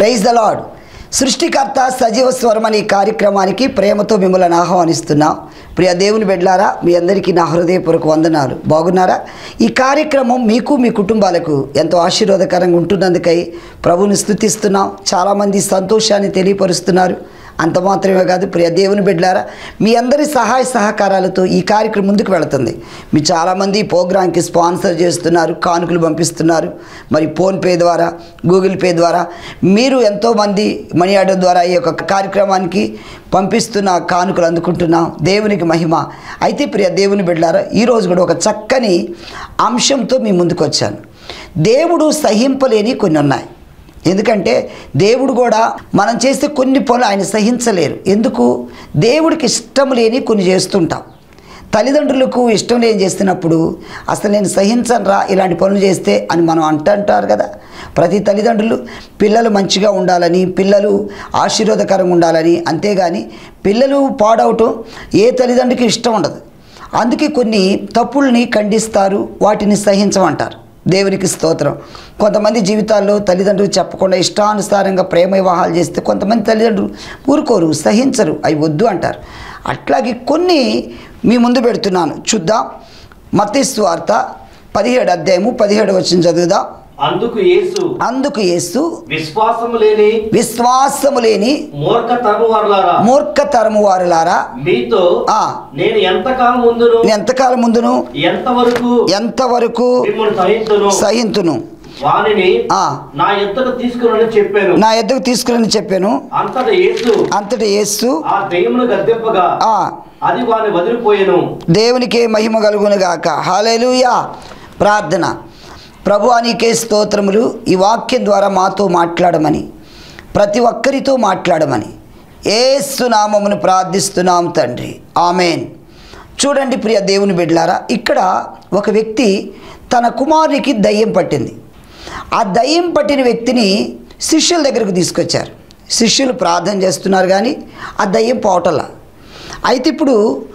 Praise the lord. సృష్టికర్త సజీవ స్వరం అనే కార్యక్రమానికి ప్రేమతో మిమ్మల్ని ఆహ్వానిస్తున్నాం. ప్రియ దేవుని బిడ్డలారా, మీ అందరికీ నా హృదయపూర్వక వందనాలు. బాగున్నారా? ఈ కార్యక్రమం మీకు మీ కుటుంబాలకు ఎంతో ఆశీర్వాదకరంగా ఉంటున్నందుకై ప్రభువుని స్తుతిస్తున్నాం. చాలామంది సంతోషాన్ని తెలియపరుస్తున్నారు. అంత మాత్రమే కాదు, ప్రియ దేవుని బిడ్డలారా, మీ అందరి సహాయ సహకారాలతో ఈ కార్యక్రమం ముందుకు వెళుతుంది. మీ చాలామంది ఈ ప్రోగ్రాంకి స్పాన్సర్ చేస్తున్నారు, కానుకలు పంపిస్తున్నారు. మరి ఫోన్పే ద్వారా, గూగుల్ పే ద్వారా మీరు ఎంతోమంది మనీ ఆర్డర్ ద్వారా ఈ యొక్క కార్యక్రమానికి పంపిస్తున్న కానుకలు అందుకుంటున్నాం. దేవునికి మహిమ. అయితే ప్రియ దేవుని బిడ్డలారా, ఈరోజు కూడా ఒక చక్కని అంశంతో మీ ముందుకు వచ్చాను. దేవుడు సహింపలేని కొన్ని ఉన్నాయి. ఎందుకంటే దేవుడు కూడా మనం చేస్తే కొన్ని పనులు ఆయన సహించలేరు. ఎందుకు? దేవుడికి ఇష్టం లేని కొన్ని చేస్తుంటాం. తల్లిదండ్రులకు ఇష్టం లేని చేస్తున్నప్పుడు అసలు నేను సహించనురా ఇలాంటి పనులు చేస్తే అని మనం అంటారు కదా. ప్రతి తల్లిదండ్రులు పిల్లలు మంచిగా ఉండాలని, పిల్లలు ఆశీర్వాదకరంగా ఉండాలని, అంతేగాని పిల్లలు పాడవటం ఏ తల్లిదండ్రులకి ఇష్టం ఉండదు. అందుకే కొన్ని తప్పుల్ని ఖండిస్తారు, వాటిని సహించమంటారు. దేవునికి స్తోత్రం. కొంతమంది జీవితాల్లో తల్లిదండ్రులు చెప్పకుండా ఇష్టానుసారంగా ప్రేమ వివాహాలు చేస్తే కొంతమంది తల్లిదండ్రులు ఊరుకోరు, సహించరు, అవి వద్దు అంటారు. అట్లాగే కొన్ని మీ ముందు పెడుతున్నాను, చూద్దాం. మత్తయి సువార్త 17వ అధ్యాయము 17వ వచనం చదువుదాం. అందుకు యేసు విశ్వాసము లేని మూర్ఖతరము వారులారా, మీతో నేను ఎంతకాలం ముందును ఎంతవరకు సహింతును నా యొద్దకు తీసుకుని చెప్పాను. అంతట యేసు దేవునికే మహిమ కలుగును గాక. హల్లెలూయా. ప్రార్థన. ప్రభువా, నీకే స్తోత్రములు. ఈ వాక్యం ద్వారా మాతో మాట్లాడమని, ప్రతి ఒక్కరితో మాట్లాడమని యేసు నామమును ప్రార్థిస్తున్నాం తండ్రి. ఆమెన్. చూడండి ప్రియ దేవుని బిడ్డలారా, ఇక్కడ ఒక వ్యక్తి తన కుమారునికి దయ్యం పట్టింది. ఆ దయ్యం పట్టిన వ్యక్తిని శిష్యుల దగ్గరకు తీసుకొచ్చారు. శిష్యులు ప్రార్థన చేస్తున్నారు కానీ ఆ దయ్యం పోవటంలా. అయితే ఇప్పుడు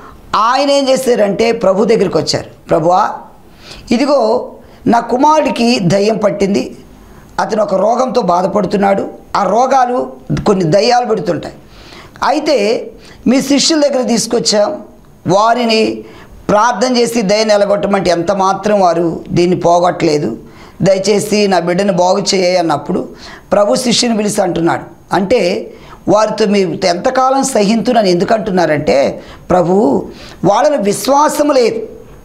ఆయన ఏం చేశారంటే ప్రభు దగ్గరికి వచ్చారు. ప్రభువా, ఇదిగో నా కుమారుడికి దయ్యం పట్టింది, అతను ఒక రోగంతో బాధపడుతున్నాడు. ఆ రోగాలు కొన్ని దయ్యాలు పెడుతుంటాయి. అయితే మీ శిష్యుల దగ్గర తీసుకొచ్చాం, వారిని ప్రార్థన చేసి దయ్యం నిలగొట్టమంటే ఎంత మాత్రం వారు దీన్ని పోగొట్టలేదు. దయచేసి నా బిడ్డను బాగు చేయ అన్నప్పుడు ప్రభు శిష్యుని పిలిచి అంటున్నాడు. అంటే వారితో మీరు ఎంతకాలం సహింతునని ఎందుకు అంటున్నారంటే, ప్రభు వాళ్ళని విశ్వాసము లేదు.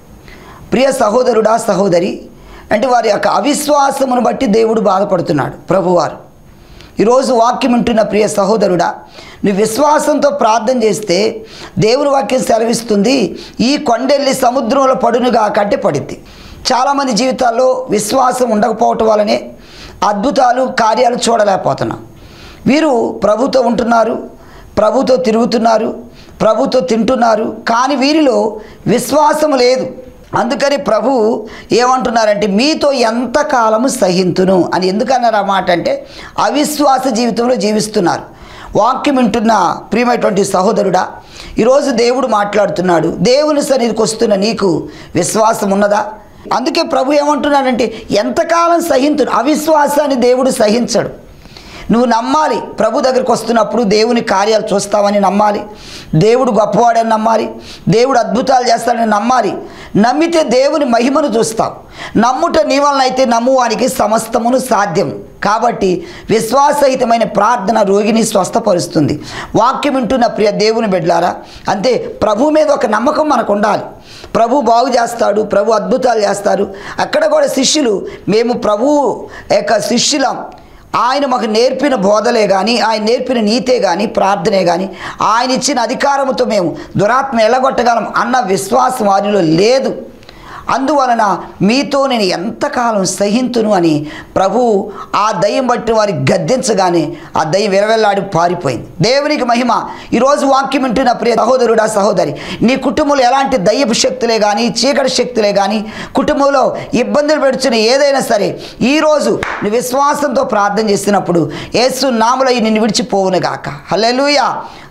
ప్రియ సహోదరుడా, సహోదరి, అంటే వారి యొక్క అవిశ్వాసమును బట్టి దేవుడు బాధపడుతున్నాడు. ప్రభువారు ఈరోజు వాక్యం వింటున్న ప్రియ సహోదరుడా, నువ్వు విశ్వాసంతో ప్రార్థన చేస్తే దేవుని వాక్యం సెలవిస్తుంది, ఈ కొండెల్లి సముద్రంలో పడునుగా కంటే పడిద్ది. చాలామంది జీవితాల్లో విశ్వాసం ఉండకపోవటం వల్లనే అద్భుతాలు, కార్యాలు చూడలేకపోతున్నాం. వీరు ప్రభుతో ఉంటున్నారు, ప్రభుతో తిరుగుతున్నారు, ప్రభుతో తింటున్నారు, కానీ వీరిలో విశ్వాసం లేదు. అందుకని ప్రభు ఏమంటున్నారంటే, మీతో ఎంతకాలము సహింతును అని. ఎందుకన్నారు ఆ మాట అంటే, అవిశ్వాస జీవితంలో జీవిస్తున్నారు. వాక్యం వింటున్న ప్రియమైనటువంటి సహోదరుడా, ఈరోజు దేవుడు మాట్లాడుతున్నాడు. దేవుని సన్నిధికి వస్తున్న నీకు విశ్వాసం ఉన్నదా? అందుకే ప్రభు ఏమంటున్నాడంటే, ఎంతకాలం సహింతును. అవిశ్వాసాన్ని దేవుడు సహించడు. నువ్వు నమ్మాలి. ప్రభు దగ్గరికి వస్తున్నప్పుడు దేవుని కార్యాలు చూస్తావని నమ్మాలి. దేవుడు గొప్పవాడని నమ్మాలి. దేవుడు అద్భుతాలు చేస్తాడని నమ్మాలి. నమ్మితే దేవుని మహిమను చూస్తావు. నమ్ముట నీ వలన అయితే నమ్మువానికి సమస్తమును సాధ్యం. కాబట్టి విశ్వాసహితమైన ప్రార్థన రోగిని స్వస్థపరుస్తుంది. వాక్యం వింటున్న ప్రియ దేవుని బిడ్డలారా, అంతే ప్రభు మీద ఒక నమ్మకం మనకు ఉండాలి. ప్రభు బాగు చేస్తాడు, ప్రభు అద్భుతాలు చేస్తారు. అక్కడ కూడా శిష్యులు, మేము ప్రభు యొక్క శిష్యులం, ఆయన మాకు నేర్పిన బోధలే కానీ, ఆయన నేర్పిన నీతే కానీ, ప్రార్థనే కానీ, ఆయన ఇచ్చిన అధికారంతో మేము దురాత్మ ఎల్లగొట్టగలం అన్న విశ్వాసం వారిలో లేదు. అందువలన మీతో నేను ఎంతకాలం సహింతును అని ప్రభు ఆ దయ్యం బట్టి వారి గద్దించగానే ఆ దయ్యం విరవెల్లాడి పారిపోయింది. దేవునికి మహిమ. ఈరోజు వాక్యం వింటున్న ప్రియ సహోదరుడా, సహోదరి, నీ కుటుంబంలో ఎలాంటి దయ్యపు శక్తులే కానీ, చీకటి శక్తులే కానీ, కుటుంబంలో ఇబ్బందులు పెడుతున్న ఏదైనా సరే, ఈరోజు నీ విశ్వాసంతో ప్రార్థన చేసినప్పుడు యేసు నామములో నిన్ను విడిచిపోవునుగాక. హల్లెలూయా.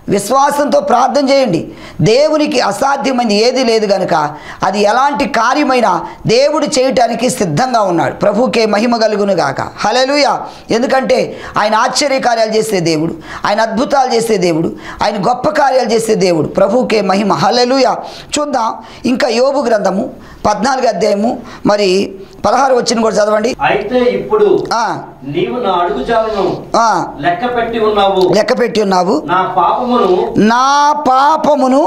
విశ్వాసంతో ప్రార్థన చేయండి. దేవునికి అసాధ్యమైనది ఏది లేదు కనుక అది ఎలాంటి కార్యమైనా దేవుడు చేయటానికి సిద్ధంగా ఉన్నాడు. ప్రభువుకే మహిమ కలుగును గాక. హల్లెలూయా. ఎందుకంటే ఆయన ఆశ్చర్యకార్యాలు చేసే దేవుడు, ఆయన అద్భుతాలు చేసే దేవుడు, ఆయన గొప్ప కార్యాలు చేసే దేవుడు. ప్రభువుకే మహిమ. హల్లెలూయా. చూద్దాం ఇంకా యోబు గ్రంథము 14వ అధ్యాయము మరి 16 వచ్చిన కూడా చదవండి. అయితే ఇప్పుడు నీవు నా అడుగుజాడను లెక్క పెట్టి ఉన్నావు, నా పాపమును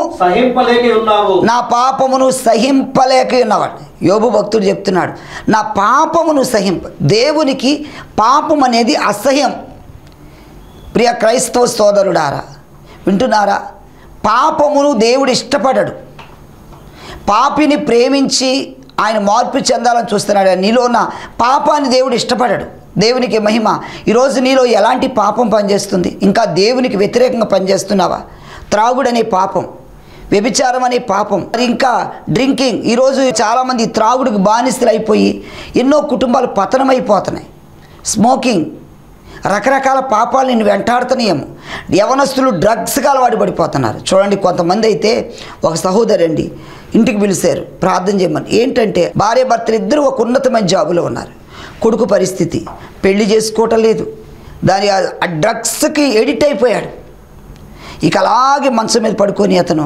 సహింపలేక ఉన్నావు. యోబు భక్తుడు చెప్తున్నాడు, నా పాపమును దేవునికి పాపం అనేది అసహ్యం. ప్రియ క్రైస్తవ సోదరుడారా, వింటున్నారా? పాపమును దేవుడు ఇష్టపడడు. పాపిని ప్రేమించి ఆయన మార్పు చెందాలని చూస్తున్నాడు. నీలో ఉన్న పాపాన్ని దేవుడు ఇష్టపడడు. దేవునికి మహిమ. ఈరోజు నీలో ఎలాంటి పాపం పనిచేస్తుంది? ఇంకా దేవునికి వ్యతిరేకంగా పనిచేస్తున్నావా? త్రాగుడనే పాపం, వ్యభిచారం అనే పాపం, మరి ఇంకా డ్రింకింగ్. ఈరోజు చాలామంది త్రాగుడికి బానిసలు అయిపోయి ఎన్నో కుటుంబాలు పతనమైపోతున్నాయి. స్మోకింగ్, రకరకాల పాపాలు నేను వెంటాడుతున్నాయేమో. యవనస్తులు డ్రగ్స్కి అలవాటు పడిపోతున్నారు. చూడండి, కొంతమంది అయితే ఒక సహోదరండి ఇంటికి పిలిచారు ప్రార్థన చేయమని. ఏంటంటే భార్య భర్తలు ఇద్దరు ఒక ఉన్నతమైన జాబులో ఉన్నారు. కొడుకు పరిస్థితి పెళ్లి చేసుకోవటం లేదు, దాని ఆ డ్రగ్స్కి ఎడిట్ అయిపోయాడు. ఇక అలాగే మంచం మీద పడుకొని అతను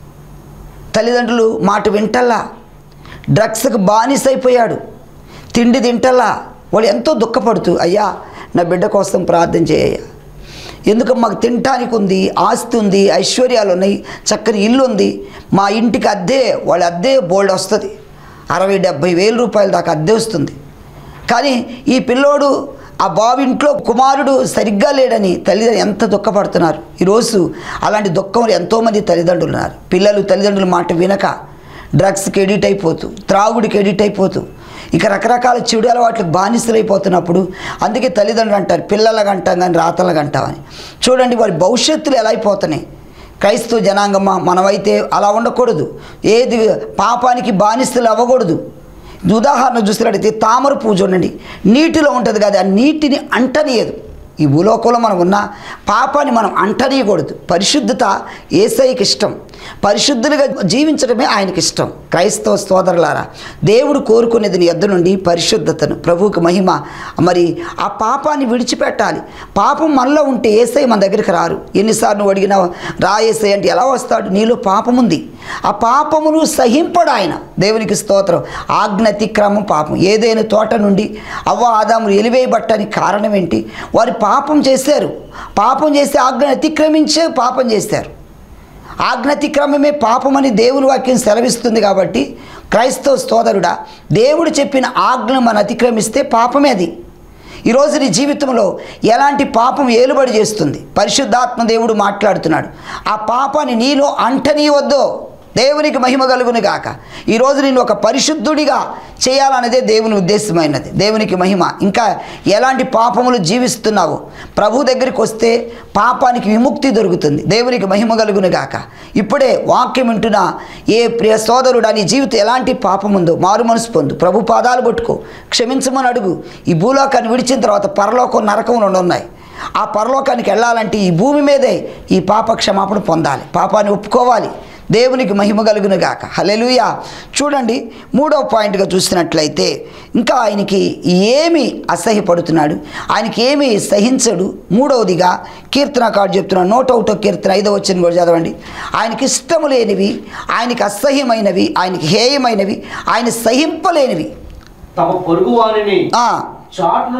తల్లిదండ్రులు మాట వింటల్లా, డ్రగ్స్కి బానిస అయిపోయాడు, తిండి తింటల్లా. వాడు ఎంతో దుఃఖపడుతూ, అయ్యా నా బిడ్డ కోసం ప్రార్థన చేయ, ఎందుకు మాకు తినటానికి ఉంది, ఆస్తి ఉంది, ఐశ్వర్యాలు ఉన్నాయి, చక్కని ఇల్లు ఉంది, మా ఇంటికి అద్దె, వాళ్ళ అద్దె బోల్డ్ వస్తుంది, 60-70 వేల రూపాయల దాకా అద్దె వస్తుంది. కానీ ఈ పిల్లోడు ఆ బాబు ఇంట్లో కుమారుడు సరిగ్గా లేడని తల్లిదండ్రులు ఎంత దుఃఖపడుతున్నారు. ఈరోజు అలాంటి దుఃఖంలో ఎంతోమంది తల్లిదండ్రులు ఉన్నారు. పిల్లలు తల్లిదండ్రుల మాట వినక డ్రగ్స్కి ఎడిట్ అయిపోతూ, త్రాగుడికి ఎడిట్ అయిపోతూ, ఇక రకరకాల చెడు అలవాట్లకు బానిసలు అయిపోతున్నప్పుడు అందుకే తల్లిదండ్రులు అంటారు పిల్లలకు అంటాం కానీ రాతలకు అంటామని. చూడండి వారి భవిష్యత్తులు ఎలా అయిపోతున్నాయి. క్రైస్తవ జనాంగమ్మ మనమైతే అలా ఉండకూడదు. ఏది పాపానికి బానిసలు అవ్వకూడదు. ఉదాహరణ చూసినట్టయితే తామర పువ్వు చూడండి, నీటిలో ఉంటుంది కదా, ఆ నీటిని అంటనీయదు. ఈ భూలోకంలో మనం ఉన్న పాపాన్ని మనం అంటనీయకూడదు. పరిశుద్ధత యేసయ్యకి ఇష్టం, పరిశుద్ధులుగా జీవించడమే ఆయనకి ఇష్టం. క్రైస్తవ సోదరులారా, దేవుడు కోరుకునేది నీ యొద్ద నుండి పరిశుద్ధతను. ప్రభువుకి మహిమ. మరి ఆ పాపాన్ని విడిచిపెట్టాలి. పాపం మనలో ఉంటే యేసయ్య మన దగ్గరికి రారు. ఎన్నిసార్లు నువ్వు అడిగినా రా యేసయ్య అంటే ఎలా వస్తాడు? నీలో పాపం ఉంది, ఆ పాపమును సహింపడు ఆయన. దేవునికి స్తోత్రం. ఆజ్ఞాతిక్రమం పాపం. ఏదైనా తోట నుండి అవ్వ ఆదాములు ఎలివేయబట్టడానికి కారణం ఏంటి? వారు పాపం చేశారు. పాపం చేసి ఆజ్ఞ అతిక్రమించే పాపం చేశారు. ఆజ్ఞాతిక్రమమే పాపమని దేవుని వాక్యం సెలవిస్తుంది. కాబట్టి క్రైస్తవ సోదరుడా, దేవుడు చెప్పిన ఆజ్ఞను మనం అతిక్రమిస్తే పాపమే అది. ఈరోజు నీ జీవితంలో ఎలాంటి పాపం ఏలుబడి చేస్తుంది? పరిశుద్ధాత్మ దేవుడు మాట్లాడుతున్నాడు. ఆ పాపాన్ని నీలో అంటనీయవద్దు. దేవునికి మహిమ కలుగును గాక. ఈరోజు నేను ఒక పరిశుద్ధుడిగా చేయాలన్నదే దేవుని ఉద్దేశమైనది. దేవునికి మహిమ. ఇంకా ఎలాంటి పాపములు జీవిస్తున్నావు? ప్రభు దగ్గరికి వస్తే పాపానికి విముక్తి దొరుకుతుంది. దేవునికి మహిమ కలుగును గాక. ఇప్పుడే వాక్యం వింటున్న ఏ ప్రియ సోదరుడు నీ జీవితం ఎలాంటి పాపం ఉందో మారు మనసు పొందు. ప్రభు పాదాలు పట్టుకో, క్షమించమని అడుగు. ఈ భూలోకాన్ని విడిచిన తర్వాత పరలోకం నరకం రెండు ఉన్నాయి. ఆ పరలోకానికి వెళ్ళాలంటే ఈ భూమి మీదే ఈ పాప క్షమాపణ పొందాలి, పాపాన్ని ఒప్పుకోవాలి. దేవునికి మహిమ కలుగును గాక. హల్లెలూయా. చూడండి, 3వ పాయింట్గా చూసినట్లయితే ఇంకా ఆయనకి ఏమి అసహ్యపడుతున్నాడు, ఆయనకి ఏమి సహించడు. 3వదిగా కీర్తనకారుడు చెప్తున్నాడు. 101వ కీర్తన 5వ వచనం కూడా చదవండి. ఆయనకి ఇష్టము లేనివి, ఆయనకి అసహ్యమైనవి, ఆయనకి హేయమైనవి, ఆయన సహింపలేనివి, తమ పొరుగు వారిని చాటును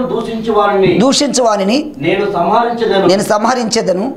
దూషించు వారిని నేను సంహరించెదను.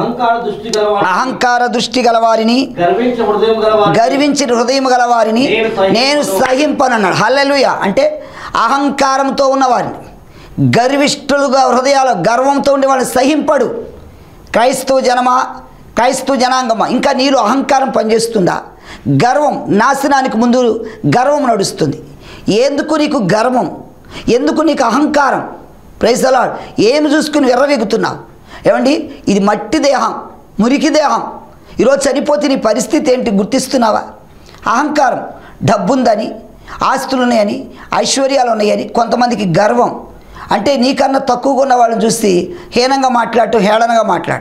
అహంకార దృష్టి గలవారిని, గర్వించిన హృదయం గలవారిని నేను సహింపనన్నాడు. హల్లెలూయా. అంటే అహంకారంతో ఉన్నవారిని, గర్విష్ఠులుగా హృదయాల గర్వంతో ఉండే వాళ్ళని సహింపడు. క్రైస్తవ జనమా, క్రైస్తవ జనాంగమా, ఇంకా నీలో అహంకారం పనిచేస్తుందా? గర్వం నాశనానికి ముందు గర్వం నడుస్తుంది. ఎందుకు నీకు గర్వం? ఎందుకు నీకు అహంకారం? Praise the lord. ఏమి చూసుకుని ఎర్రవెగుతున్నావు? ఏమండి, ఇది మట్టి దేహం, మురికి దేహం. ఈరోజు చనిపోతే నీ పరిస్థితి ఏంటి గుర్తిస్తున్నావా? అహంకారం. డబ్బుందని, ఆస్తులున్నాయని, ఐశ్వర్యాలు ఉన్నాయని కొంతమందికి గర్వం. అంటే నీకన్నా తక్కువగా ఉన్న వాళ్ళని చూసి హీనంగా మాట్లాడటం, హేళనగా మాట్లాడటం.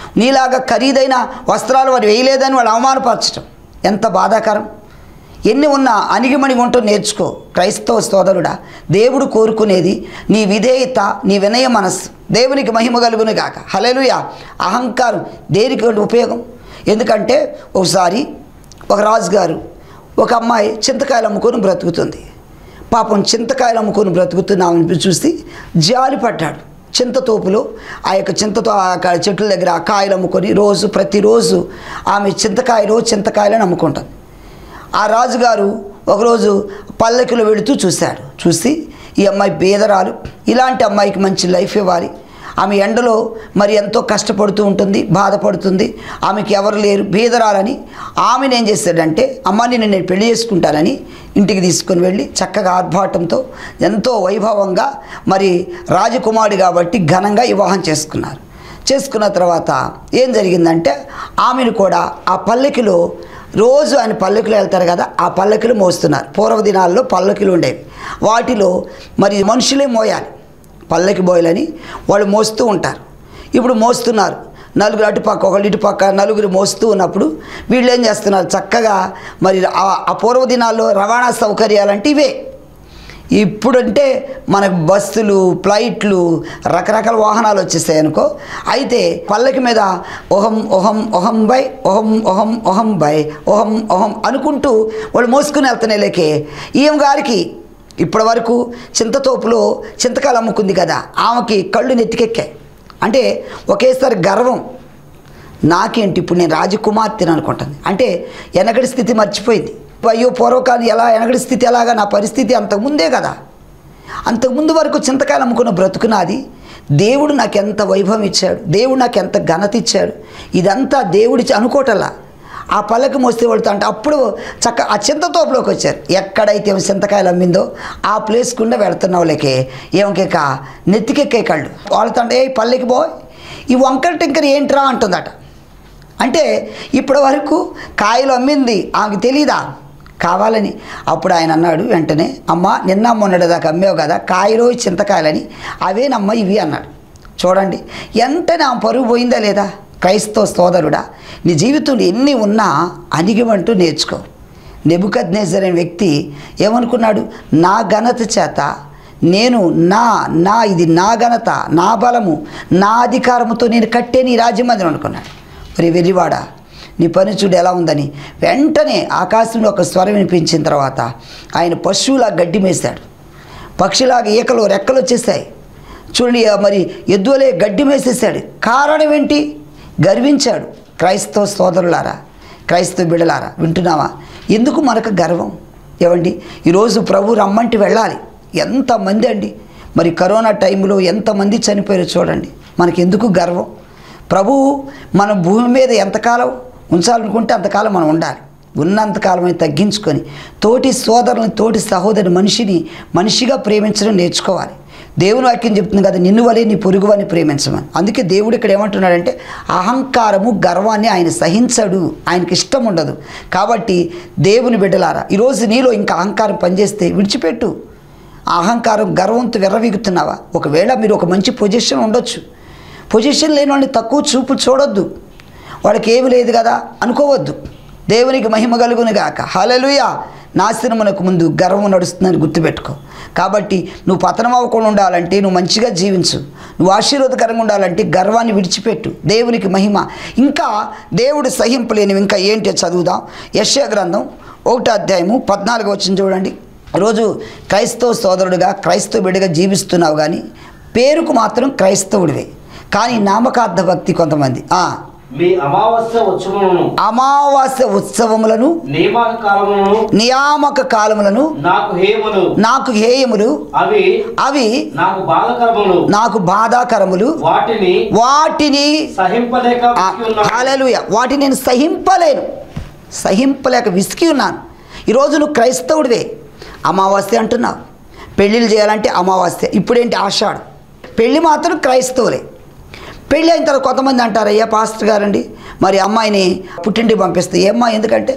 నీలాగా ఖరీదైన వస్త్రాలు వారు వేయలేదని వాళ్ళు అవమానపరచడం ఎంత బాధాకరం. ఎన్ని ఉన్నా అణిగిమణిగి ఉంటూ నేర్చుకో. క్రైస్తవ సోదరుడా, దేవుడు కోరుకునేది నీ విధేయత, నీ వినయ మనస్సు. దేవునికి మహిమ కలుగును గాక. హల్లెలూయా. అహంకారం దేనికి ఉపయోగం? ఎందుకంటే ఒకసారి ఒక రాజుగారు ఒక అమ్మాయి చింతకాయలు అమ్ముకొని బ్రతుకుతుంది. పాపం చింతకాయలు అమ్ముకొని బ్రతుకుతున్నామని చూసి జాలి పడ్డాడు. చింతతోపులో ఆ యొక్క చెట్ల దగ్గర ఆ కాయలు అమ్ముకొని ప్రతిరోజు ఆమె చింతకాయలను అమ్ముకుంటుంది. ఆ రాజుగారు ఒకరోజు పల్లకిలో వెళుతూ చూసి ఈ అమ్మాయి బేదరాలు, ఇలాంటి అమ్మాయికి మంచి లైఫ్ ఇవ్వాలి. ఆమె ఎండలో మరి ఎంతో కష్టపడుతూ ఉంటుంది, బాధపడుతుంది, ఆమెకి ఎవరు లేరు, బేదరాలని ఆమెను ఏం చేశాడంటే, అమ్మ నేను పెళ్లి చేసుకుంటానని ఇంటికి తీసుకొని వెళ్ళి చక్కగా ఆర్భాటంతో ఎంతో వైభవంగా మరి రాజకుమారుడు కాబట్టి ఘనంగా వివాహం చేసుకున్న తర్వాత ఏం జరిగిందంటే ఆమెను కూడా ఆ పల్లకిలో రోజు ఆయన పల్లకిలో వెళ్తారు కదా, ఆ పల్లకిలో మోస్తున్నారు. పూర్వ దినాల్లో పల్లకిలు ఉండేవి, వాటిలో మరి మనుషులే మోయాలి. పల్లకి బోయలని వాళ్ళు మోస్తూ ఉంటారు. ఇప్పుడు మోస్తున్నారు, నలుగురు అటుపక్క ఒకళ్ళు ఇటుపక్క నలుగురు మోస్తూ ఉన్నప్పుడు వీళ్ళు ఏం చేస్తున్నారు, చక్కగా మరి ఆ పూర్వ దినాల్లో రవాణా సౌకర్యాలంటే ఇవే. ఇప్పుడంటే మనకు బస్సులు, ఫ్లైట్లు, రకరకాల వాహనాలు వచ్చేసాయి అనుకో. అయితే పల్లకి మీద ఒహం బై అనుకుంటూ వాళ్ళు మోసుకుని వెళ్తున్నాయి. లేకే ఈమె గారికి ఇప్పటి వరకు చింతతోపులో చింతకాయలు అమ్ముకుంది కదా, ఆమెకి కళ్ళు నెత్తికెక్కాయి. అంటే ఒకేసారి గర్వం, నాకేంటి ఇప్పుడు నేను రాజకుమార్తెను అనుకుంటుంది. అంటే వెనకడి స్థితి మర్చిపోయింది. అయ్యో పూర్వకాలం ఎలా వెనకడి స్థితి ఎలాగా, నా పరిస్థితి అంతకుముందే కదా, అంతకుముందు వరకు చింతకాయలు అమ్ముకున్న బ్రతుకునాది. దేవుడు నాకు ఎంత వైభవం ఇచ్చాడు, దేవుడు నాకు ఎంత ఘనత ఇచ్చాడు, ఇదంతా దేవుడిచ్చి అనుకోవటల్లా. ఆ పల్లకి మోస్తే వెళ్తా అంటే అప్పుడు ఆ చింతతోపులోకి వచ్చారు. ఎక్కడైతే చింతకాయలు అమ్మిందో ఆ ప్లేస్ గుండా వెళుతున్నావు. లేకే ఏమకేక నెత్తికెక్కే కళ్ళు. వాళ్ళతో అంటే పల్లెకి పోయి ఈ వంకర టింకర ఏంట్రా అంటుందట. అంటే ఇప్పటి వరకు కాయలు అమ్మింది ఆమెకు తెలీదా కావాలని. అప్పుడు ఆయన అన్నాడు వెంటనే, అమ్మ నిన్న మొన్నటిదాకా అమ్మేవు కదా కాయలు చింతకాయలని, అవేనమ్మ ఇవి అన్నాడు. చూడండి వెంటనే ఆమె పరుగు పోయిందా లేదా? క్రైస్తవ సోదరుడా, నీ జీవితంలో ఎన్ని ఉన్నా అణిగిమంటూ నేర్చుకో. నెబుకద్నెజర్ అనే వ్యక్తి ఏమనుకున్నాడు, నా ఘనత చేత నేను ఇది నా ఘనత, నా బలము, నా అధికారముతో నేను కట్టే నీ రాజ్యమందిరం అనుకున్నాడు. మరి వెర్రివాడా, నీ పని చూడు ఎలా ఉందని. వెంటనే ఆకాశంలో ఒక స్వరం వినిపించిన తర్వాత ఆయన పశువులా గడ్డి మేశాడు. పక్షిలాగా ఈకలు రెక్కలు వచ్చేసాయి. చూడండి మరి ఎద్దులే గడ్డి మేసేసాడు. కారణం ఏంటి? గర్వించాడు. క్రైస్తవ సోదరులారా, క్రైస్తవ బిడ్డలారా వింటున్నావా? ఎందుకు మనకు గర్వం? ఏమండి ఈరోజు ప్రభు రమ్మంటే వెళ్ళాలి. ఎంతమంది అండి మరి కరోనా టైంలో ఎంతమంది చనిపోయారో చూడండి. మనకెందుకు గర్వం? ప్రభువు మన భూమి మీద ఎంతకాలం ఉంచాలనుకుంటే అంతకాలం మనం ఉండాలి. ఉన్నంతకాలమే తగ్గించుకొని తోటి సోదరుని, తోటి సహోదరుని, మనిషిగా ప్రేమించడం నేర్చుకోవాలి. దేవుని వాక్యం చెప్తుంది కదా, నిన్ను వలే నీ పొరుగువాన్ని ప్రేమించమని. అందుకే దేవుడు ఇక్కడ ఏమంటున్నాడంటే అహంకారము, గర్వాన్ని ఆయన సహించడు, ఆయనకి ఇష్టం ఉండదు. కాబట్టి దేవుని బిడ్డలారా, ఈరోజు నీలో ఇంకా అహంకారం పనిచేస్తే విడిచిపెట్టు. అహంకారం, గర్వంతో విర్రవీగుతున్నావా? ఒకవేళ మీరు ఒక మంచి పొజిషన్ ఉండొచ్చు, పొజిషన్ లేని వాళ్ళని తక్కువ చూపు చూడొద్దు. వాళ్ళకి ఏమి లేదు కదా అనుకోవద్దు. దేవునికి మహిమ కలుగును గాక. హల్లెలూయా. నాశనమునకు ముందు గర్వం నడుస్తుందని గుర్తుపెట్టుకో. కాబట్టి నువ్వు పతనం అవ్వకుండా ఉండాలంటే నువ్వు మంచిగా జీవించు. నువ్వు ఆశీర్వాదకరంగా ఉండాలంటే గర్వాన్ని విడిచిపెట్టు. దేవునికి మహిమ. ఇంకా దేవుడు సహింపలేనివి ఇంకా ఏంటి చదువుదాం. యెషయా గ్రంథం 1వ అధ్యాయము 14వ వచనం చూడండి. రోజు క్రైస్తవ సోదరుడిగా, క్రైస్తవ బిడ్డగా జీవిస్తున్నావు కానీ పేరుకు మాత్రం క్రైస్తవుడివే, కానీ నామకార్థ భక్తి కొంతమంది మీ అమావాస్య ఉత్సవములను నియామక కాలములను నాకు హేయములు అవి నాకు బాధాకరములు వాటిని హల్లెలూయా వాటిని నేను సహింపలేక విసికి ఉన్నాను. ఈరోజు నువ్వు క్రైస్తవుడివే, అమావాస్య అంటున్నావు. పెళ్ళిళ్ళు చేయాలంటే అమావాస్య. ఇప్పుడేంటి ఆషాఢం. పెళ్ళి మాత్రం క్రైస్తవులే. పెళ్ళి అయిన తర్వాత కొంతమంది అంటారు, అయ్యా పాస్టర్ గారండి మరి అమ్మాయిని పుట్టింటికి పంపిస్తే ఏమ్మా, ఎందుకంటే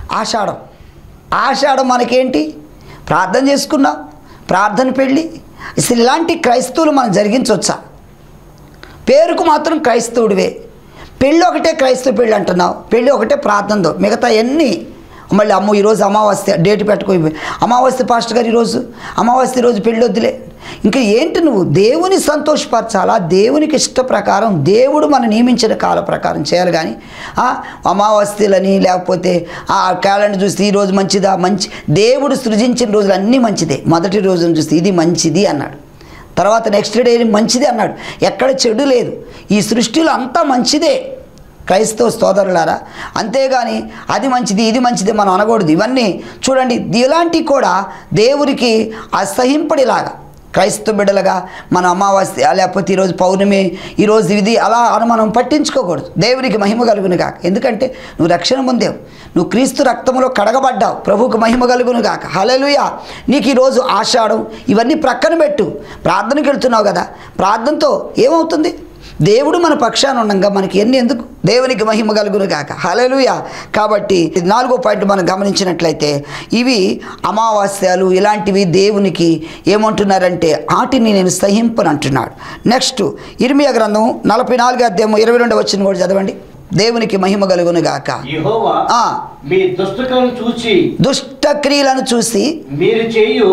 ఆషాఢం మనకేంటి, ప్రార్థన చేసుకున్నాం, ప్రార్థన పెళ్ళి. అసలు ఇలాంటి క్రైస్తవులు మనం జరిగించవచ్చా? పేరుకు మాత్రం క్రైస్తవుడివే. పెళ్ళి ఒకటే క్రైస్తవ పెళ్ళి అంటున్నావు, పెళ్ళి ఒకటే ప్రార్థనతో, మిగతా అన్నీ మళ్ళీ అమ్మో ఈరోజు అమావాస్య డేట్ పెట్టుకోయి, అమావాస్య పాస్టర్ గారు ఈరోజు అమావాస్య రోజు పెళ్ళి వద్దులే. ఇంకా ఏంటి, నువ్వు దేవుని సంతోషపరచాలా, దేవునికి ఇష్ట ప్రకారం దేవుడు మనం నియమించిన కాల ప్రకారం చేయాలి. కానీ అమావాస్యలని లేకపోతే ఆ క్యాలెండర్ చూస్తే ఈరోజు మంచిదా, మంచి దేవుడు సృజించిన రోజులు అన్నీ మంచిదే, మొదటి రోజును చూస్తే ఇది మంచిది అన్నాడు, తర్వాత నెక్స్ట్ డే మంచిది అన్నాడు. ఎక్కడ చెడు లేదు, ఈ సృష్టిలో అంతా మంచిదే క్రైస్తవ సోదరులారా. అంతేగాని అది మంచిది ఇది మంచిది మనం అనకూడదు. ఇవన్నీ చూడండి, ఇలాంటివి కూడా దేవునికి అసహింపడిలాగా క్రైస్తవ బిడ్డలుగా మన అమావాస్య లేకపోతే ఈరోజు పౌర్ణమి ఈరోజు ఇది అలా అని మనం పట్టించుకోకూడదు. దేవునికి మహిమ కలుగును గాక. ఎందుకంటే నువ్వు రక్షణ పొందావు, నువ్వు క్రీస్తు రక్తంలో కడగబడ్డావు, ప్రభువుకు మహిమ కలుగును గాక. హల్లెలూయా. నీకు ఈరోజు ఆషాఢం ఇవన్నీ ప్రక్కన పెట్టు, ప్రార్థనకి వెళ్తున్నావు కదా, ప్రార్థనతో ఏమవుతుంది, దేవుడు మన పక్షాన ఉండగా మనకి ఎన్ని ఎందుకు, దేవునికి మహిమ కలుగును గాక. హల్లెలూయా. కాబట్టి 4వ పాయింట్ మనం గమనించినట్లయితే ఇవి అమావాస్యాలు ఇలాంటివి దేవునికి ఏమంటున్నారంటే వాటిని నేను సహింపను అంటున్నాడు. నెక్స్ట్ ఇర్మియా గ్రంథం 44వ అధ్యాయం 22వ వచనం కూడా చదవండి. దేవునికి మహిమ కలుగును గాక. యెహోవా మీ దుష్ట క్రియలను చూసి మీరు చేయు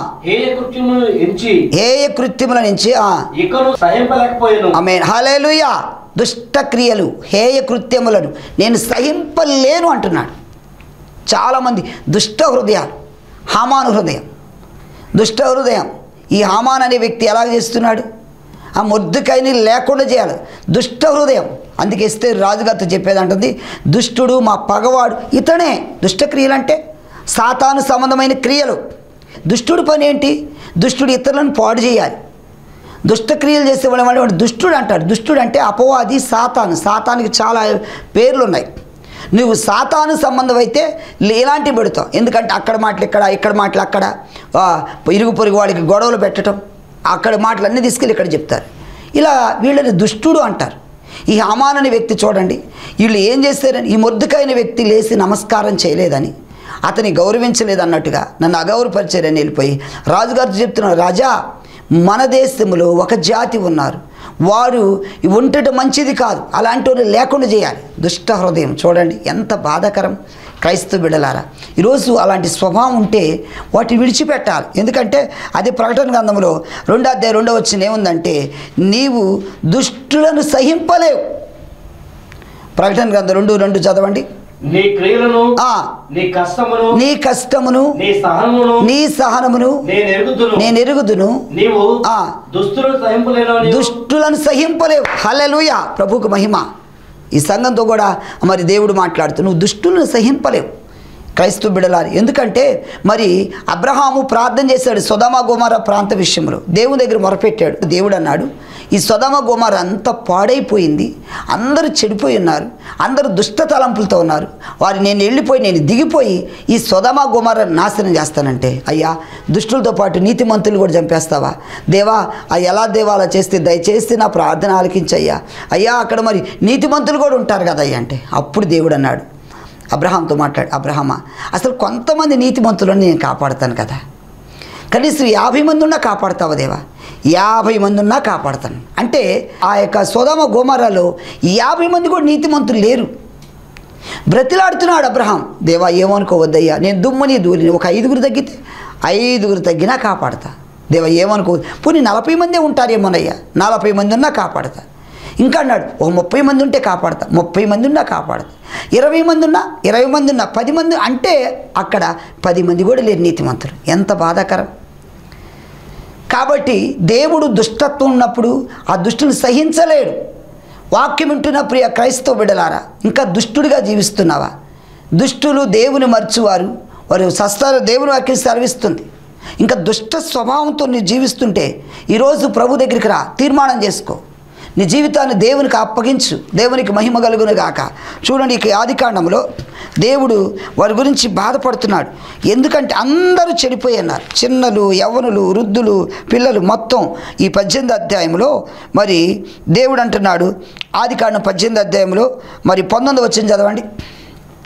హేయ కృత్యముల నుంచి ఇకను సహింపలేకపోయాను. ఆమేన్. హల్లెలూయా. దుష్ట క్రియలు హేయ కృత్యములను నేను సహింపలేను అంటున్నాడు. చాలామంది దుష్ట హృదయాలు, హామాను హృదయం, దుష్ట హృదయం. ఈ హామాన్ అనే వ్యక్తి ఎలా చేస్తున్నాడు, ఆ మొర్దెకైని లేకుండా చేయాలి, దుష్ట హృదయం. అందుకే ఎస్తేరు రాజుగారితో చెప్పేది అంటుంది, దుష్టుడు మా పగవాడు. ఇతనే దుష్టక్రియలు అంటే సాతాను సంబంధమైన క్రియలు. దుష్టుడి పని ఏంటి, దుష్టుడు ఇతరులను పాడు చేయాలి. దుష్టక్రియలు చేసేవాడు దుష్టుడు అంటాడు. దుష్టుడు అంటే అపవాది, సాతాను. సాతానికి చాలా పేర్లు ఉన్నాయి. నువ్వు సాతాను సంబంధం అయితే ఎలాంటివి పెడతావు, ఎందుకంటే అక్కడ మాటలు ఇక్కడ, ఇక్కడ మాటలు అక్కడ, ఇరుగు పొరుగు వాడికి గొడవలు పెట్టడం, అక్కడ మాటలు అన్నీ తీసుకెళ్ళి ఇక్కడ చెప్తారు. ఇలా వీళ్ళని దుష్టుడు అంటారు. ఈ హామాన్ అనే వ్యక్తి చూడండి, వీళ్ళు ఏం చేస్తారని, ఈ మొర్దెకైన వ్యక్తి లేచి నమస్కారం చేయలేదని, అతని గౌరవించలేదు అన్నట్టుగా నన్ను అగౌరవపరిచారని వెళ్ళిపోయి రాజుగారితో చెప్తున్నారు, రాజా మన దేశంలో ఒక జాతి ఉన్నారు, వారు ఉండటం మంచిది కాదు, అలాంటి వాళ్ళు లేకుండా చేయాలి. దుష్ట హృదయం చూడండి ఎంత బాధాకరం. క్రైస్తవ బిడ్డలారా, ఈరోజు అలాంటి స్వభావం ఉంటే వాటిని విడిచిపెట్టాలి. ఎందుకంటే అది ప్రకటన గ్రంథంలో 2వ అధ్యాయం 2వ వచనం ఏముందంటే, నీవు దుష్టులను సహింపలేవు. ప్రకటన గ్రంథం 2:2 చదవండి. నీ క్రియలను నీ కష్టమును నీ సహనమును నేను ఎరుగుదును, నీవు దుష్టులను సహింపలేవు. హల్లెలూయా. ప్రభువుకు మహిమ. ఈ సంఘంతో కూడా మరి దేవుడు మాట్లాడుతూ నువ్వు దుష్టులను సహింపలేవు క్రైస్తవ బిడ్డలారు. ఎందుకంటే మరి అబ్రహాము ప్రార్థన చేశాడు సొదొమ గొమొర్రా ప్రాంత విషయంలో, దేవుని దగ్గర మొరపెట్టాడు. దేవుడు అన్నాడు, ఈ సొదొమ గొమొర్రా అంతా పాడైపోయింది, అందరూ చెడిపోయి ఉన్నారు, అందరూ దుష్ట తలంపులతో ఉన్నారు, వారు నేను దిగిపోయి ఈ సొదొమ గొమొర్రా నాశనం చేస్తానంటే, అయ్యా దుష్టులతో పాటు నీతిమంతులు కూడా చంపేస్తావా దేవా, ఎలా దేవా అలా చేస్తే దయచేసి నా ప్రార్థన ఆలకించయ్యా, అయ్యా అక్కడ మరి నీతిమంతులు కూడా ఉంటారు కదా అయ్యా అంటే, అప్పుడు దేవుడు అన్నాడు అబ్రహాంతో మాట్లాడు, అబ్రహామా అసలు కొంతమంది నీతిమంతులను నేను కాపాడుతాను కదా, కనీసం 50 మంది ఉన్నా కాపాడుతావా దేవా, 50 మంది ఉన్నా కాపాడుతాను అంటే, ఆ యొక్క సొదొమ గొమొర్రాలో 50 మంది కూడా నీతిమంతులు లేరు. బ్రతిలాడుతున్నాడు అబ్రహాం, దేవా ఏమనుకోవద్దయ్యా, నేను దుమ్మని దూరిని ఒక 5గురు తగ్గితే 5గురు తగ్గినా కాపాడుతా, దేవా ఏమనుకోవద్దు, పోనీ 40 మందే ఉంటారేమోనయ్యా, 40 మంది ఉన్నా కాపాడుతా. ఇంకా అన్నాడు, ఓ 30 మంది ఉంటే కాపాడతా, 30 మంది ఉన్నా కాపాడతా, 20 మంది ఉన్నా 20 మంది ఉన్నా 10 మంది అంటే అక్కడ 10 మంది కూడా లేరు నీతిమంతులు. ఎంత బాధాకరం. కాబట్టి దేవుడు దుష్టత్వం ఉన్నప్పుడు ఆ దుష్టుని సహించలేడు. వాక్యం వింటున్న ప్రియ క్రైస్తవ బిడ్డలారా, ఇంకా దుష్టుడిగా జీవిస్తున్నావా? దుష్టులు దేవుని మర్చువారు, వారు సస్తారు దేవుని వాక్యం సెలవిస్తుంది. ఇంకా దుష్ట స్వభావంతో నువ్వు జీవిస్తుంటే ఈరోజు ప్రభు దగ్గరికి రా, తీర్మానం చేసుకో, నీ జీవితాన్ని దేవునికి అప్పగించు, దేవునికి మహిమ కలుగును గాక. చూడండి ఇక ఆదికాండంలో దేవుడు వారి గురించి బాధపడుతున్నాడు. ఎందుకంటే అందరూ చెడిపోయి ఉన్నారు, చిన్నలు యవ్వనులు వృద్ధులు పిల్లలు మొత్తం. ఈ 18వ అధ్యాయంలో మరి దేవుడు అంటున్నాడు, ఆదికాండం 18వ అధ్యాయంలో మరి 19వ వచనం చదవండి.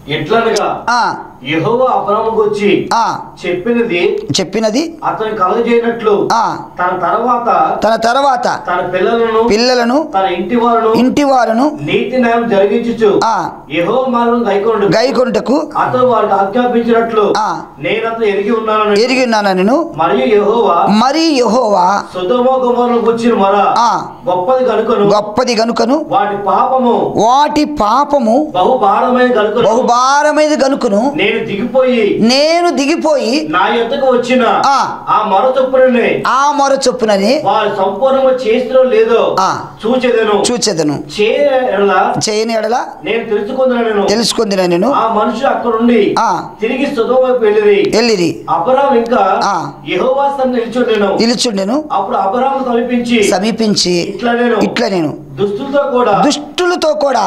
ఎట్లనగా యెహోవా అబ్రాముకు వచ్చి చెప్పినది అతను కలగజేయనట్లు తన తర్వాత తన పిల్లలను తన ఇంటి వారును నీతి న్యాయం జరిగించుచు యెహోవా మార్గమును గైకొనుటకు అతడు వారికి ఆజ్ఞాపించినట్లు నేను అతను ఎరిగి ఉన్నానని మరియు యెహోవా సొదొమ గొమొర్రాను గూర్చిన మొర గొప్పది గనుకను వాటి పాపము బహుభారమైనది గనుకను నేను దిగిపోయి నా యొద్దకు వచ్చిన ఆ మొర చొప్పుననే వారు సంపూర్ణంగా చేసినో లేదో చూచెదను చేయని ఎడల నేను తెలుసుకుందిన నేను ఆ మనుషులు అక్కడ నుండి తిరిగి సొదొమ వైపు వెళ్ళిరి అబ్రాము ఇంకా యెహోవా సన్నిధిలో నిలుచుండెను అప్పుడు అబ్రాము సమీపించి ఇట్లా నేను దుష్టులతో కూడా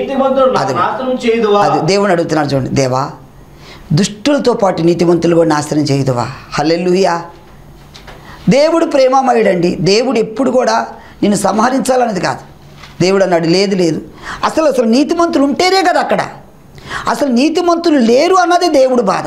అది దేవుని అడుగుతున్నాడు చూడండి. దేవా, దుష్టులతో పాటు నీతిమంతులు కూడా నాశనం చేయదువా? హల్లెలూయా. దేవుడు ప్రేమమయుడండి. దేవుడు ఎప్పుడు కూడా నిన్ను సంహరించాలనేది కాదు. దేవుడు అన్నాడు లేదు అసలు నీతిమంతులు ఉంటేనే కదా అక్కడ. అసలు నీతిమంతులు లేరు అన్నది దేవుడు బాధ.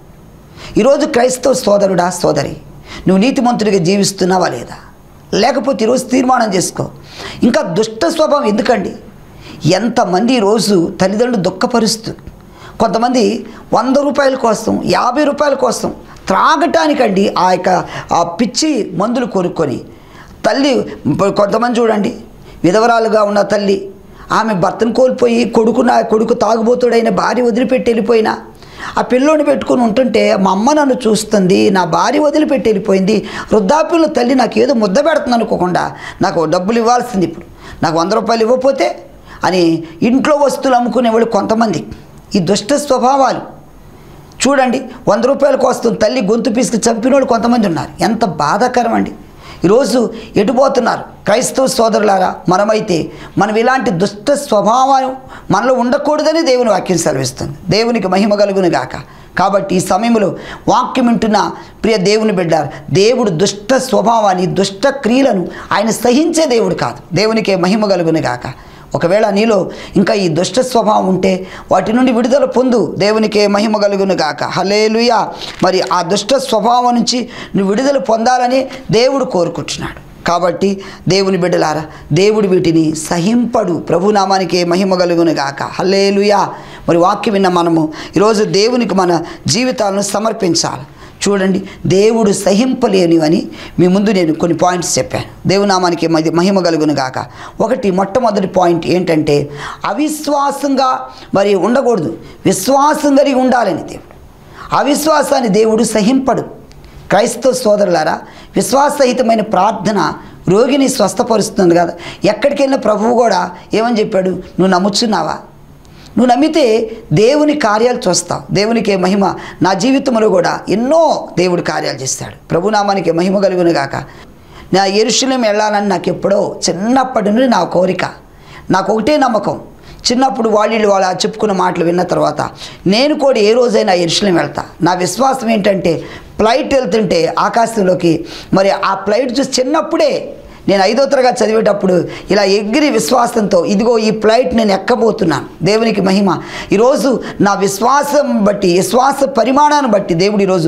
ఈరోజు క్రైస్తవ సోదరుడా సోదరి, నువ్వు నీతిమంతుడిగా జీవిస్తున్నావా లేదా? లేకపోతే ఈరోజు తీర్మానం చేసుకో. ఇంకా దుష్ట స్వభావం ఎందుకండి? ఎంతమంది ఈరోజు తల్లిదండ్రులు దుఃఖపరుస్తూ, కొంతమంది 100 రూపాయల కోసం 50 రూపాయల కోసం త్రాగటానికండి ఆ పిచ్చి మందులు కొనుక్కొని తల్లి, కొంతమంది చూడండి విధవరాలుగా ఉన్న తల్లి, ఆమె భర్తను కోల్పోయి కొడుకు తాగుబోతుడైన భార్య వదిలిపెట్టి వెళ్ళిపోయినా ఆ పిల్లోని పెట్టుకుని ఉంటుంటే, మా అమ్మ నన్ను చూస్తుంది, నా భార్య వదిలిపెట్టి వెళ్ళిపోయింది, వృద్ధాప్యంలో తల్లి నాకు ఏదో ముద్ద పెడుతుంది అనుకోకుండా నాకు డబ్బులు ఇవ్వాల్సింది, ఇప్పుడు నాకు 100 రూపాయలు ఇవ్వకపోతే అని ఇంట్లో వస్తువులు అమ్ముకునేవాళ్ళు కొంతమంది. ఈ దుష్ట స్వభావాలు చూడండి. 100 రూపాయల కోసం తల్లి గొంతు పీసుకు చంపినోళ్ళు కొంతమంది ఉన్నారు. ఎంత బాధాకరం అండి. ఈరోజు ఎటుపోతున్నారు క్రైస్తవ సోదరులారా? మనం ఇలాంటి దుష్ట స్వభావం మనలో ఉండకూడదని దేవుని వాక్యం సెలవిస్తుంది. దేవునికి మహిమ కలుగును గాక. కాబట్టి ఈ సమయంలో వాక్యం వింటున్న ప్రియ దేవుని బిడ్డారు, దేవుడు దుష్ట స్వభావాన్ని, దుష్ట క్రియలను ఆయన సహించే దేవుడు కాదు. దేవునికే మహిమ కలుగును గాక. ఒకవేళ నీలో ఇంకా ఈ దుష్ట స్వభావం ఉంటే వాటి నుండి విడుదల పొందు. దేవునికే మహిమ కలుగును గాక. హల్లెలూయా. మరి ఆ దుష్ట స్వభావం నుంచి నువ్వు విడుదల పొందాలని దేవుడు కోరుకుంటున్నాడు. కాబట్టి దేవుని బిడ్డలారా, దేవుడు వీటిని సహింపడు. ప్రభునామానికే మహిమ కలుగును గాక. హల్లెలూయా. మరి వాక్యం విన్న మనము ఈరోజు దేవునికి మన జీవితాలను సమర్పించాలి. చూడండి, దేవుడు సహింపలేనివని మీ ముందు నేను కొన్ని పాయింట్స్ చెప్పాను. దేవునామానికి మహిమ కలుగును గాక. మొట్టమొదటి పాయింట్ ఏంటంటే, అవిశ్వాసంగా మరి ఉండకూడదు, విశ్వాసం కలిగి ఉండాలని దేవుడు. అవిశ్వాసాన్ని దేవుడు సహింపడు. క్రైస్తవ సోదరులారా, విశ్వాసరహితమైన ప్రార్థన రోగిని స్వస్థపరుస్తుంది కదా. ఎక్కడికి వెళ్ళిన ప్రభువు కూడా ఏమని చెప్పాడు? నువ్వు నమ్ముచున్నావా? నువ్వు నమ్మితే దేవుని కార్యాలు చూస్తావు. దేవునికే మహిమ. నా జీవితంలో కూడా ఎన్నో దేవుడు కార్యాలు చేస్తాడు. ప్రభునామానికి మహిమ కలుగును గాక. నా యెరూషలేం వెళ్ళాలని నాకు ఎప్పుడో చిన్నప్పటి నుండి నా కోరిక. నాకు ఒకటే నమ్మకం. చిన్నప్పుడు వాళ్ళ చెప్పుకున్న మాటలు విన్న తర్వాత నేను కూడా ఏ రోజైనా యెరూషలేం వెళ్తా. నా విశ్వాసం ఏంటంటే, ఫ్లైట్ వెళ్తుంటే ఆకాశంలోకి, మరి ఆ ఫ్లైట్ చూసి చిన్నప్పుడే నేను 5వ తరగతి చదివేటప్పుడు ఇలా ఎగిరి విశ్వాసంతో, ఇదిగో ఈ ఫ్లైట్ నేను ఎక్కబోతున్నాను. దేవునికి మహిమ. ఈరోజు నా విశ్వాసం బట్టి, విశ్వాస పరిమాణాన్ని బట్టి దేవుడు ఈరోజు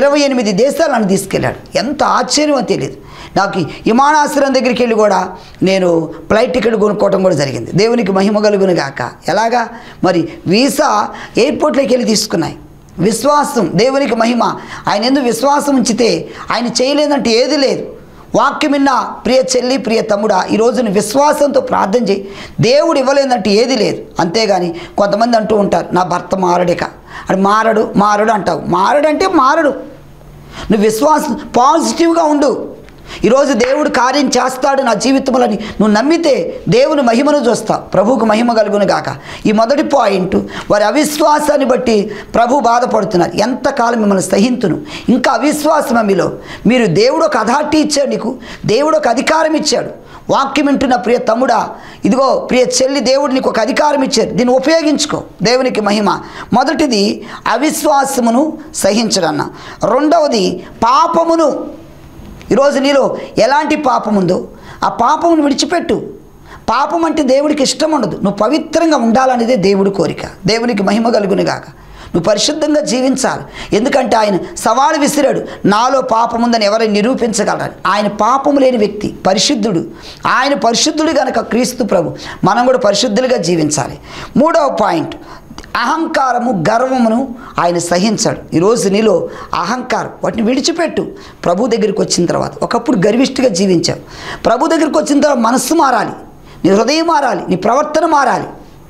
28 దేశాలు నన్ను తీసుకెళ్ళాడు. ఎంత ఆశ్చర్యమో తెలియదు. నాకు విమానాశ్రయం దగ్గరికి వెళ్ళి కూడా నేను ఫ్లైట్ టికెట్ కొనుక్కోవడం కూడా జరిగింది. దేవునికి మహిమ కలుగును గాక. ఎలాగా? మరి వీసా ఎయిర్పోర్ట్లోకి వెళ్ళి తీసుకున్నాయి. విశ్వాసం. దేవునికి మహిమ. ఆయన ఎందుకు విశ్వాసం ఉంచితే ఆయన చేయలేదంటే ఏది లేదు. వాక్యం విన్న ప్రియ చెల్లి, ప్రియ తమ్ముడా, ఈరోజు విశ్వాసంతో ప్రార్థన చేయి. దేవుడు ఇవ్వలేదంటే ఏది లేదు. అంతేగాని కొంతమంది అంటూ ఉంటారు, నా భర్త మారడిక, అది మారడు అంటావు. మారడంటే మారడు. నువ్వు విశ్వాసం పాజిటివ్గా ఉండు. ఈరోజు దేవుడు కార్యం చేస్తాడు నా జీవితంలోని నువ్వు నమ్మితే దేవుని మహిమను చూస్తావు. ప్రభువుకు మహిమ కలుగును గాక. ఈ మొదటి పాయింట్, వారి అవిశ్వాసాన్ని బట్టి ప్రభు బాధపడుతున్నారు. ఎంతకాలం మిమ్మల్ని సహింతును, ఇంకా అవిశ్వాసం మీలో. మీరు దేవుడు ఒక అథారిటీ ఇచ్చాడు, నీకు దేవుడు ఒక అధికారం ఇచ్చాడు. వాక్యం వింటున్న ప్రియ తమ్ముడా, ఇదిగో ప్రియ చెల్లి, దేవుడు నీకు ఒక అధికారం ఇచ్చారు, దీన్ని ఉపయోగించుకో. దేవునికి మహిమ. మొదటిది అవిశ్వాసమును సహించడన్న. రెండవది పాపమును. ఈరోజు నీలో ఎలాంటి పాపం ఉందో ఆ పాపమును విడిచిపెట్టు. పాపం అంటే దేవుడికి ఇష్టం ఉండదు. నువ్వు పవిత్రంగా ఉండాలనేదే దేవుడి కోరిక. దేవునికి మహిమ కలుగును గాక. నువ్వు పరిశుద్ధంగా జీవించాలి. ఎందుకంటే ఆయన సవాలు విసిరాడు, నాలో పాపం ఉందని ఎవరైనా నిరూపించగలరని. ఆయన పాపం లేని వ్యక్తి, పరిశుద్ధుడు. ఆయన పరిశుద్ధుడు కనుక క్రీస్తు ప్రభు, మనం కూడా పరిశుద్ధులుగా జీవించాలి. మూడవ పాయింట్, అహంకారము గర్వమును ఆయన సహించాడు. ఈరోజు నీలో అహంకారం, వాటిని విడిచిపెట్టు. ప్రభు దగ్గరికి వచ్చిన తర్వాత, ఒకప్పుడు గర్విష్ఠిగా జీవించావు, ప్రభు దగ్గరికి వచ్చిన తర్వాత మనస్సు మారాలి, నీ హృదయం మారాలి, నీ ప్రవర్తన మారాలి.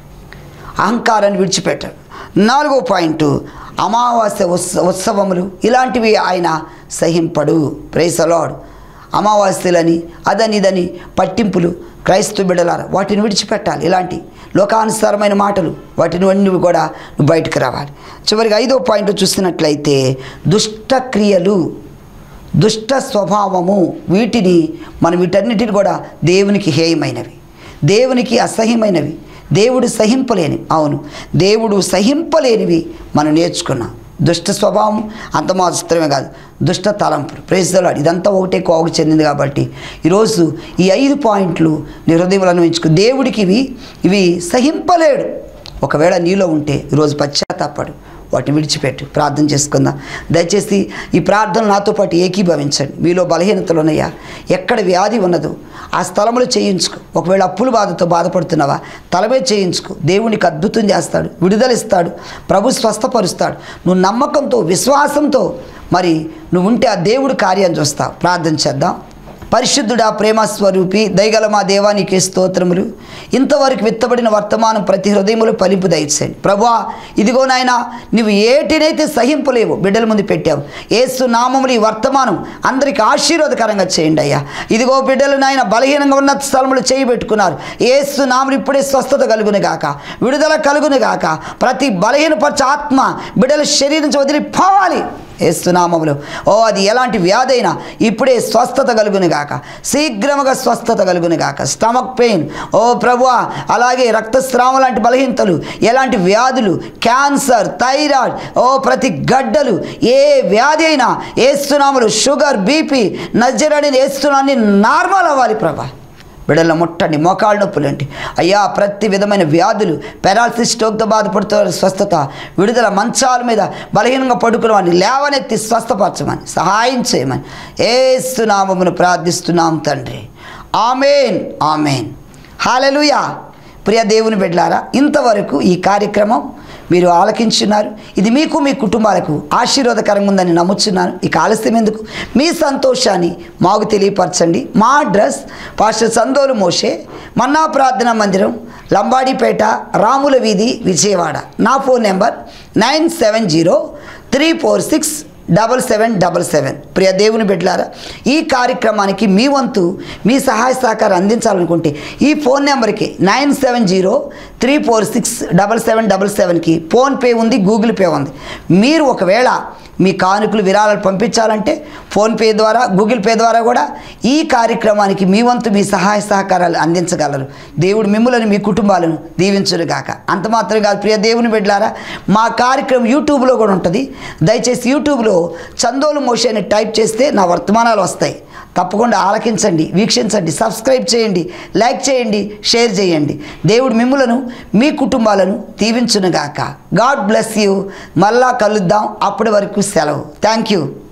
అహంకారాన్ని విడిచిపెట్టాడు. నాలుగో పాయింట్, అమావాస్య ఉత్సవములు ఇలాంటివి ఆయన సహింపడు. Praise the lord. అమావాస్యలని అదని ఇదని పట్టింపులు క్రైస్తవ బిడ్డలారా వాటిని విడిచిపెట్టాలి. ఇలాంటి లోకానుసారమైన మాటలు వాటిని అన్నీ కూడా నువ్వు బయటకు రావాలి. చివరికి ఐదో పాయింట్ చూసినట్లయితే దుష్ట క్రియలు, దుష్ట స్వభావము, వీటన్నిటిని కూడా దేవునికి హేయమైనవి, దేవునికి అసహ్యమైనవి, దేవుడు సహింపలేనివి. అవును, దేవుడు సహింపలేనివి మనం నేర్చుకున్నాం. దుష్ట స్వభావం అంత మాత్రమే కాదు, దుష్ట తలంపులు. Praise the lord. ఇదంతా ఒకటే కోవకు చెందింది. కాబట్టి ఈరోజు ఈ 5 పాయింట్లు నీ హృదయంలో అన్వయించుకో. దేవుడికి ఇవి సహింపలేడు. ఒకవేళ నీలో ఉంటే ఈరోజు పశ్చాత్తాపడు, వాటిని విడిచిపెట్టు. ప్రార్థన చేసుకుందాం. దయచేసి ఈ ప్రార్థన నాతో పాటు ఏకీభవించండి. మీలో బలహీనతలు ఉన్నాయా? ఎక్కడ వ్యాధి ఉన్నదో ఆ స్థలంలో చేయించుకో. ఒకవేళ అప్పుల బాధతో బాధపడుతున్నావా? తలమే చేయించుకో. దేవునికి అద్భుతం చేస్తాడు, విడుదల ఇస్తాడు, ప్రభు స్వస్థపరుస్తాడు. నువ్వు నమ్మకంతో, విశ్వాసంతో మరి నువ్వు ఉంటే ఆ దేవుడు కార్యం చూస్తావు. ప్రార్థన చేద్దాం. పరిశుద్ధుడా, ప్రేమస్వరూపి, దయగల మా దేవానికి స్తోత్రములు. ఇంతవరకు విత్తబడిన వర్తమానం ప్రతి హృదయములు ఫలింపు దయచేయండి ప్రభువా. ఇదిగో నాయన, నువ్వు ఏటినైతే సహింపలేవు బిడ్డల ముందు పెట్టావు. యేసు నామములు ఈ వర్తమానం అందరికీ ఆశీర్వాదకరంగా చేయండి అయ్యా. ఇదిగో బిడ్డలు నాయన బలహీనంగా ఉన్న స్థలములు చేయబెట్టుకున్నారు. యేసు నామములు ఇప్పుడే స్వస్థత కలుగును గాక, విడుదల కలుగును గాక. ప్రతి బలహీనపరచ ఆత్మ బిడ్డల శరీరం నుంచి వదిలిపోవాలి యేసు నామములో. అది ఎలాంటి వ్యాధి అయినా ఇప్పుడే స్వస్థత కలుగును గాక, శీఘ్రముగా స్వస్థత కలుగును గాక. స్టమక్ పెయిన్ ప్రభువా, అలాగే రక్తస్రావం లాంటి బలహీనతలు, ఎలాంటి వ్యాధులు, క్యాన్సర్, థైరాయిడ్, ప్రతి గడ్డలు, ఏ వ్యాధి అయినా యేసు నామములో, షుగర్, బీపీ, నజరేయుడైన యేసు నామములో నార్మల్ అవ్వాలి ప్రభా. బిడ్డల ముట్టండి, మోకాళ్ళ నొప్పులండి అయ్యా. ప్రతి విధమైన వ్యాధులు, పారాలసిస్, స్ట్రోక్తో బాధపడుతున్న స్వస్థత, విడుదల, మంచాల మీద బలహీనంగా పడుకున్నవాడిని లేవనెత్తి స్వస్థపరచమని సహాయం చేయమని యేసు నామమును ప్రార్థిస్తున్నాం తండ్రి. ఆమేన్, ఆమేన్, హల్లెలూయా. ప్రియ దేవుని బిడ్డలారా, ఇంతవరకు ఈ కార్యక్రమం మీరు ఆలకించున్నారు. ఇది మీకు, మీ కుటుంబాలకు ఆశీర్వాదకరంగా ఉందని నమ్ముచున్నాను. ఇక ఆలస్యం ఎందుకు, మీ సంతోషాన్ని మాకు తెలియపరచండి. మా అడ్రస్ పాస్టర్ సందోలు మోషే, మన్నా ప్రార్థనా మందిరం, లంబాడిపేట, రాముల వీధి, విజయవాడ. నా ఫోన్ నెంబర్ 9703467777. ప్రియ దేవుని బిడ్డలారా, ఈ కార్యక్రమానికి మీ వంతు మీ సహాయ సహకారం అందించాలనుకుంటే ఈ ఫోన్ నెంబర్కి 9703467777కి ఫోన్పే ఉంది, గూగుల్ పే ఉంది. మీరు ఒకవేళ మీ కానుకలు, విరాళాలు పంపించాలంటే ఫోన్పే ద్వారా, గూగుల్ పే ద్వారా కూడా ఈ కార్యక్రమానికి మీ వంతు మీ సహాయ సహకారాలు అందించగలరు. దేవుడు మిమ్ములను, మీ కుటుంబాలను దీవించునుగాక. అంత మాత్రం కాదు ప్రియ దేవుని బిడ్డలారా, మా కార్యక్రమం యూట్యూబ్లో కూడా ఉంటుంది. దయచేసి యూట్యూబ్లో చందోలు మోషే అని టైప్ చేస్తే నా వర్తమానాలు వస్తాయి. తప్పకుండా ఆలకించండి, వీక్షించండి, సబ్స్క్రైబ్ చేయండి, లైక్ చేయండి, షేర్ చేయండి. దేవుడు మిమ్ములను, మీ కుటుంబాలను దీవించునుగాక. God bless you. మళ్ళా కలుద్దాం. అప్పటి వరకు సెలవు. Thank you.